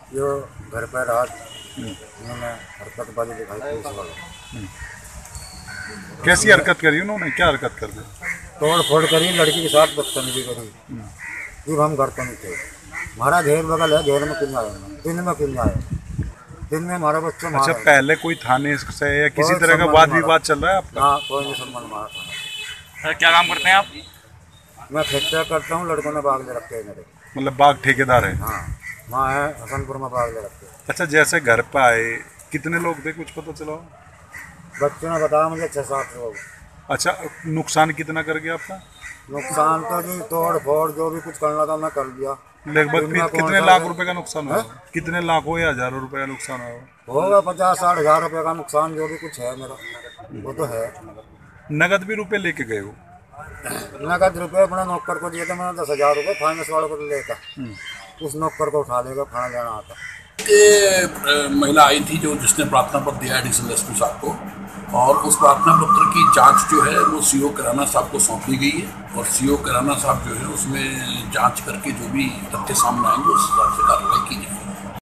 जो घर पर रात उन्होंने हरकतबाजी दिखाई पुलिस वालों। कैसी हरकत करी उन्होंने, क्या हरकत कर दी? तोड़ फोड़ करी, लड़की के साथ बदतमीजी करी। जब हम घर पर नहीं थे, हमारा घेर बगल है, घेर में क्यों आए, दिन में क्यों आए, दिन में हमारा बच्चा अच्छा, मारा। पहले कोई थाने से या किसी कोई तरह का सम्मान वाद मारा। विवाद चल रहा है आपका? हाँ, कोई नहीं सम्मान मारा था। सर क्या काम करते हैं आप? मैं फैक्ट्री करता हूँ, लड़कों ने बाग ले रखे हैं मेरे। मतलब बाग ठेकेदार है? हाँ, वहाँ है हसनपुर में बाग ले रखे हैं। अच्छा, जैसे घर पे आए कितने लोग थे, कुछ पता चला? बच्चों ने बताया मुझे 6-7 लोग। अच्छा, नुकसान कितना कर गया आपका? नुकसान तो जी तोड़ फोड़ जो भी कुछ करना था मैं कर दिया। लगभग इनमें कौन कितने सा लाख है? रुपए का नुकसान हुआ? कितने लाखों या हजारों रुपए का नुकसान हुआ? होगा 50-60 हज़ार रुपये का नुकसान, जो भी कुछ है मेरा वो तो है। नगद भी रुपए लेके गए हो? नगद रुपये अपने नौकर को दिए थे मैंने 10,000 रुपये, फाइनेंस वालों को लेकर उस नौकर को उठा लेगा, खाना लेना आता। महिला आई थी जो जिसने प्रार्थना पत्र दिया एडिशनल एसपी साहब को, और उस प्रार्थना पत्र की जांच जो है वो सीओ किराना साहब को सौंप दी गई है, और सीओ किराना साहब जो है उसमें जांच करके जो भी तथ्य सामने आएंगे उस हिसाब से कार्रवाई की जाएगी।